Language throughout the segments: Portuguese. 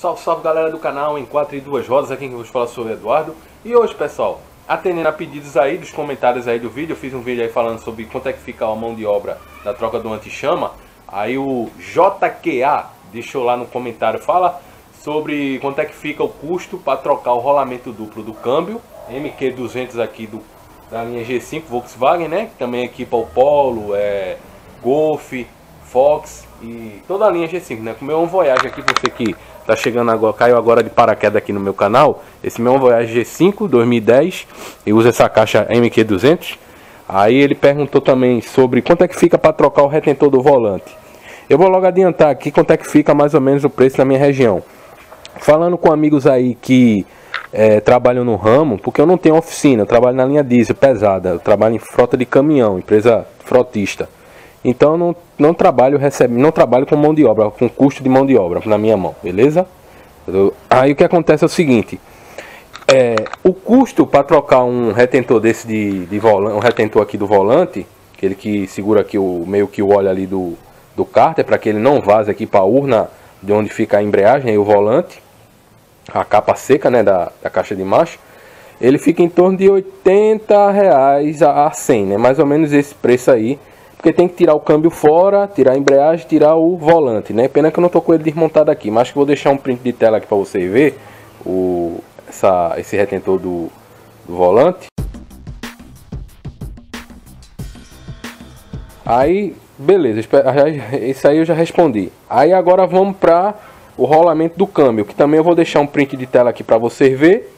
Salve, salve galera do canal Em 4 e 2 Rodas, aqui quem vos fala sou o Eduardo. E hoje, pessoal, atendendo a pedidos aí dos comentários aí do vídeo, eu fiz um vídeo aí falando sobre quanto é que fica a mão de obra da troca do anti-chama. Aí o JQA deixou lá no comentário, fala sobre quanto é que fica o custo para trocar o rolamento duplo do câmbio MQ200 aqui da linha G5 Volkswagen, né? Que também equipa o Polo, Golf, Fox e toda a linha G5, né? Com o meu Voyage aqui, você que tá chegando agora, caiu agora de paraquedas aqui no meu canal, esse meu Voyage G5 2010 e usa essa caixa MQ200. Aí ele perguntou também sobre quanto é que fica para trocar o retentor do volante. Eu vou logo adiantar aqui quanto é que fica mais ou menos o preço na minha região. Falando com amigos aí que trabalham no ramo, porque eu não tenho oficina, eu trabalho na linha diesel pesada, eu trabalho em frota de caminhão, empresa frotista. Então não trabalho com mão de obra, com custo de mão de obra na minha mão, beleza? Aí o que acontece é o seguinte, o custo para trocar um retentor desse de volante, um retentor aqui do volante, aquele que segura aqui meio que o óleo ali do cárter, para que ele não vaze aqui para a urna de onde fica a embreagem e o volante, a capa seca, né, da caixa de marcha, ele fica em torno de R$80 a 100, né, mais ou menos esse preço aí. Porque tem que tirar o câmbio fora, tirar a embreagem, tirar o volante, né? Pena que eu não tô com ele desmontado aqui, mas que vou deixar um print de tela aqui para você ver esse retentor do volante. Aí, beleza, isso aí eu já respondi. Aí agora vamos para o rolamento do câmbio, que também eu vou deixar um print de tela aqui para você ver.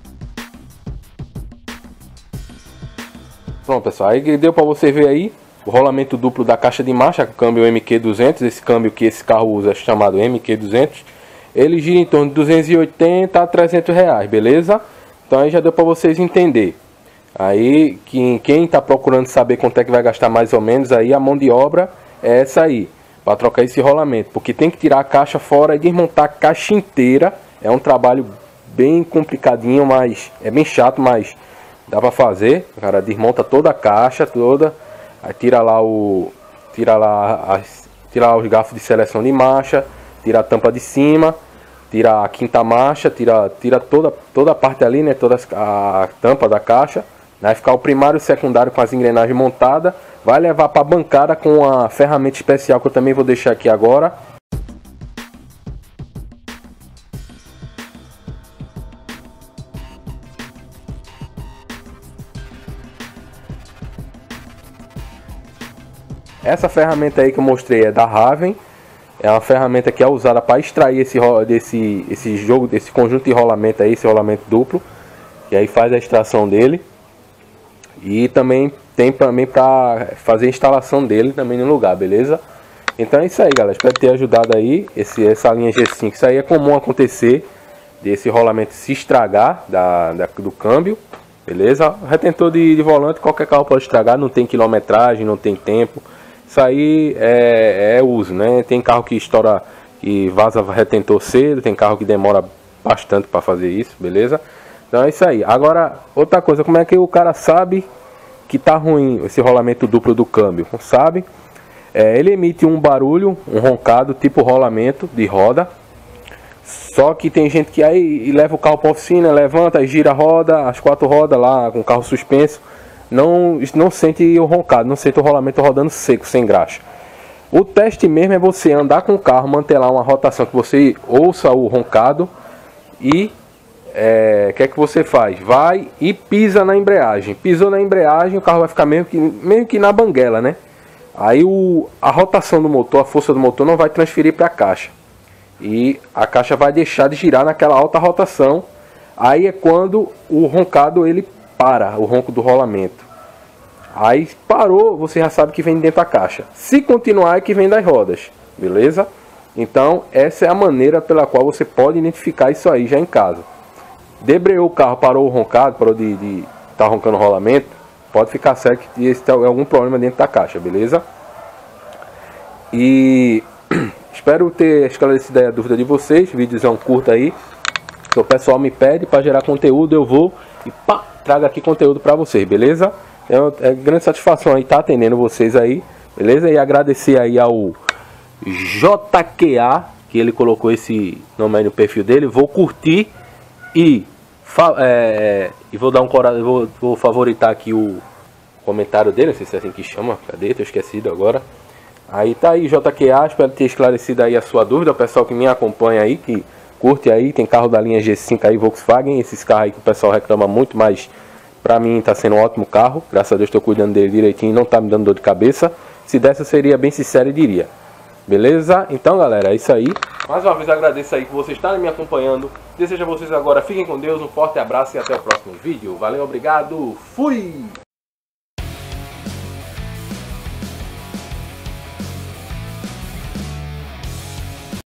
Pronto, pessoal, aí deu para você ver aí o rolamento duplo da caixa de marcha, câmbio MQ200, esse câmbio que esse carro usa é chamado MQ200. Ele gira em torno de 280 a 300 reais, beleza? Então aí já deu para vocês entender. Aí quem está procurando saber quanto é que vai gastar mais ou menos, aí a mão de obra é essa aí, para trocar esse rolamento. Porque tem que tirar a caixa fora e desmontar a caixa inteira. É um trabalho bem complicadinho, mas é bem chato, mas dá para fazer. O cara desmonta toda a caixa toda. Aí tira lá os garfos de seleção de marcha, tira a tampa de cima, tira a quinta marcha, tira toda a parte ali, né, toda a tampa da caixa. Vai ficar o primário e o secundário com as engrenagens montadas. Vai levar para a bancada com a ferramenta especial que eu também vou deixar aqui agora. Essa ferramenta aí que eu mostrei é da Raven. É uma ferramenta que é usada para extrair esse conjunto de rolamento aí, esse rolamento duplo. E aí faz a extração dele. E também tem para fazer a instalação dele também no lugar, beleza? Então é isso aí, galera. Espero ter ajudado aí essa linha G5. Isso aí é comum acontecer, desse rolamento se estragar do câmbio, beleza? Retentor de volante, qualquer carro pode estragar, não tem quilometragem, não tem tempo. Isso aí é uso, né? Tem carro que estoura e vaza retentor cedo, tem carro que demora bastante para fazer isso, beleza? Então é isso aí. Agora, outra coisa, como é que o cara sabe que tá ruim esse rolamento duplo do câmbio? Sabe? Ele emite um barulho, um roncado, tipo rolamento de roda. Só que tem gente que aí leva o carro para oficina, levanta e gira a roda, as 4 rodas lá com o carro suspenso. Não sente o roncado, não sente o rolamento rodando seco, sem graxa. O teste mesmo é você andar com o carro, manter lá uma rotação que você ouça o roncado e o que é que você faz? Vai e pisa na embreagem. Pisou na embreagem, o carro vai ficar meio que na banguela, né? Aí a rotação do motor, a força do motor não vai transferir para a caixa. E a caixa vai deixar de girar naquela alta rotação. Aí é quando o roncado ele para, o ronco do rolamento. Aí parou, você já sabe que vem dentro da caixa. Se continuar é que vem das rodas, beleza? Então essa é a maneira pela qual você pode identificar isso aí já em casa. Debreou o carro, parou o roncado, parou de estar roncando o rolamento, pode ficar certo que tem algum problema dentro da caixa, beleza? E espero ter esclarecido a dúvida de vocês. Vídeozão curto aí, que o pessoal me pede para gerar conteúdo, eu vou e pá, trago aqui conteúdo para vocês, beleza? É grande satisfação aí estar atendendo vocês aí, beleza? E agradecer aí ao JQA, que ele colocou esse nome aí no perfil dele, vou curtir e vou dar vou favoritar aqui o comentário dele, não sei se é assim que chama, cadê? Tô esquecido agora. Aí tá aí, JQA, espero ter esclarecido aí a sua dúvida, o pessoal que me acompanha aí, que curte aí, tem carro da linha G5 aí, Volkswagen, esses carros aí que o pessoal reclama muito, mas pra mim tá sendo um ótimo carro, graças a Deus tô cuidando dele direitinho, não tá me dando dor de cabeça. Se desse eu seria bem sincero e diria. Beleza? Então galera, é isso aí. Mais uma vez agradeço aí por vocês estarem me acompanhando. Desejo a vocês agora, fiquem com Deus, um forte abraço e até o próximo vídeo. Valeu, obrigado, fui!